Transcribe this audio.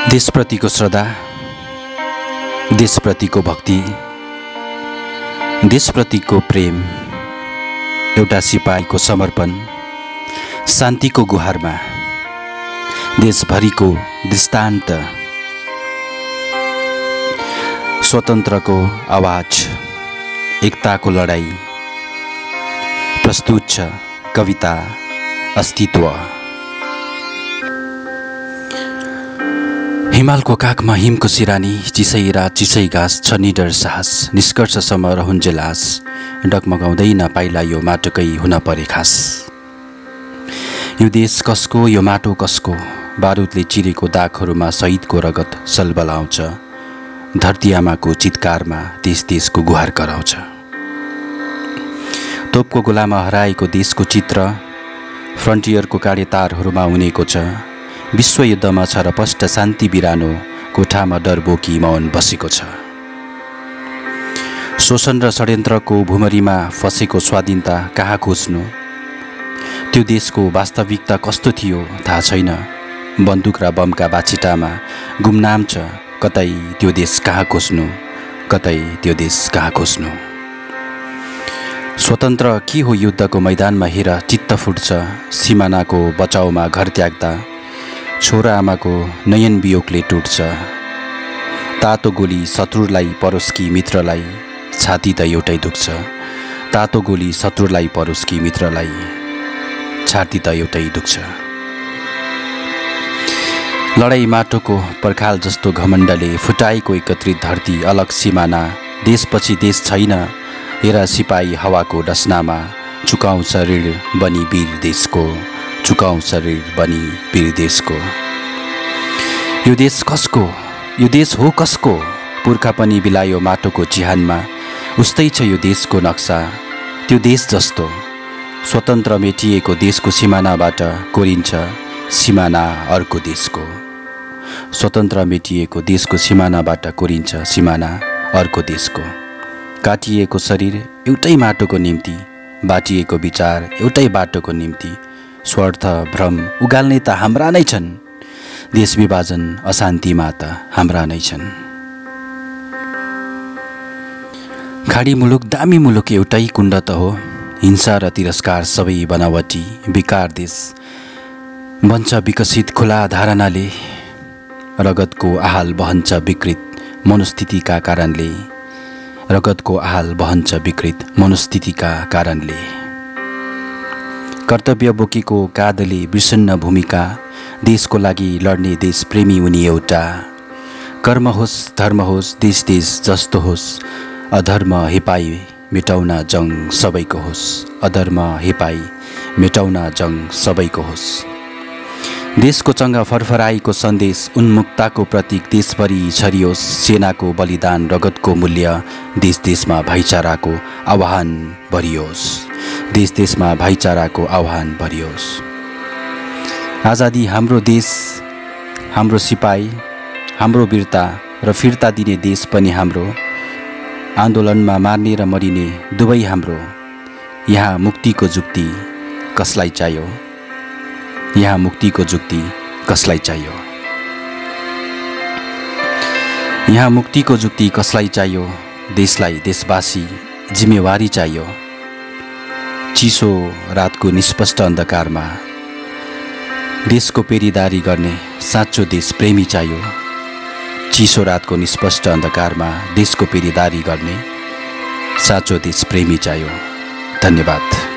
देशप्रतिको श्रद्धा, देशप्रतिको भक्ति, देशप्रतिको प्रेम, एउटा सिपाहीको समर्पण, शान्तिको गुहारमा देशभरिको दृष्टान्त, स्वतन्त्रको आवाज, एकताको लडाई, प्रस्तुत छ कविता अस्तित्व। हिमालको काखमा हिमको सिरानी, चिसै रात चिसै घाँस छ निडर साहस, निष्कर्षसम्म रहन्जेल आस, डगमगाउँदैन पाइला यो माटोकै हुन परे खास। यो देश कसको, यो माटो कसको, बारुदले चिरेको दागहरूमा शहीदको रगत सलबलाउँछ, धरती आमाको चित्कारमा देश देशको गुहार कराउँछ। तोपको गोलामा हराएको देशको चित्र फ्रन्टियरको काँडे तारहरूमा उनेको छ, विश्वयुद्धमा छ र स्पष्ट शान्ति बिरानो, कोठामा डर बोकी मौन बसेको छ। शोषण र षड्यन्त्रको भुमरीमा फसेको स्वाधीनता कहाँ खोज्नु, त्यो देशको वास्तविकता कस्तो थियो थाहा छैन, बन्दुक र बमका बाछिटामा गुमनाम छ, कतै त्यो देश कहाँ खोज्नु, कतै त्यो देश कहाँ खोज्नु। स्वतन्त्र के हो युद्धको मैदानमा हेर चित्त फुट्छ, सिमानाको बचाउमा घर त्याग्दा छोरा आमाको नयन वियोगले टुट्छ। तातो गोली शत्रुलाई परोस्की मित्रलाई, छाती त एउटै दुख्छ, तातो गोली शत्रुलाई परोस्की मित्रलाई, छाती त एउटै दुख्छ। लडाई माटोको पर्खाल जस्तो घमण्डले फुटाएको एकत्रित धरती, अलग सिमाना, देशपछि देश छैन, हेरा सिपाही हवाको डसनामा, चुकाउँछ ऋण बनी वीर देशको, चुकाउँछ ऋण बनी वीर देशको। यो देश कसको, यो देश हो कसको, पुर्खा पनि बिलायो माटोको चिहानमा, उस्तै छ यो देशको नक्सा, त्यो देश जस्तो। स्वतन्त्र मेटिएको देशको सिमानाबाट कोरिन्छ सिमाना अर्को देशको, स्वतन्त्र मेटिएको देशको सिमानाबाट कोरिन्छ सिमाना अर्को देशको। काटिएको शरीर एउटै माटोको निम्ति, बाटिएको विचार एउटै बाटोको निम्ति, स्वार्थ भ्रम उगाल्ने त हाम्रा नै छन्, देश विभाजन अशान्तिमा त हाम्रा नै छन्। खाडी मुलुक दामी मुलुक एउटै कुण्ड त हो, हिंसा र तिरस्कार सबै बनावटी, विकार देश बन्छ विकसित खुला धारणाले, रगतको आहाल बहन्छ विकृत मनोस्थितिका कारणले, रगतको आहाल बहन्छ विकृत मनोस्थितिका कारणले। कर्तव्य बोकेको काँधले विषण्ण भूमिका, देशको लागि लड्ने देश प्रेमी उनी एउटा। कर्म होस् धर्म होस् देश देश जस्तो होस्, अधर्म हेपाई मेटाउन जङ सबैको होस्, अधर्म हेपाई मेटाउन जङ सबैको होस्। देशको चङ्गा फरफराईको सन्देश, उन्मुक्तको प्रतीक देशभरि छरियोस्, सेनाको बलिदान रगतको मूल्य, देश देशमा भाइचाराको आह्वान भरियोस्, देश देशमा भाइचाराको आह्वान भरियोस्। आजादी हाम्रो देश, हाम्रो सिपाही, हाम्रो वीरता र फिर्ता दिने देश पनि हाम्रो, आन्दोलनमा मार्ने र मरिने दुवै हाम्रो। यहाँ मुक्तिको जुक्ति कसलाई चाहियो, यहाँ मुक्तिको जुक्ति कसलाई चाहियो, यहाँ मुक्तिको जुक्ति कसलाई चाहियो, देशलाई देशवासी जिम्मेवारी चाहियो। चिसो रातको निष्पष्ट अन्धकारमा देशको पेरीदारी गर्ने साँचो देश प्रेमी चाहियो, चिसो रातको निष्पष्ट अन्धकारमा देशको पेरीदारी गर्ने साँचो देश प्रेमी चाहियो। धन्यवाद।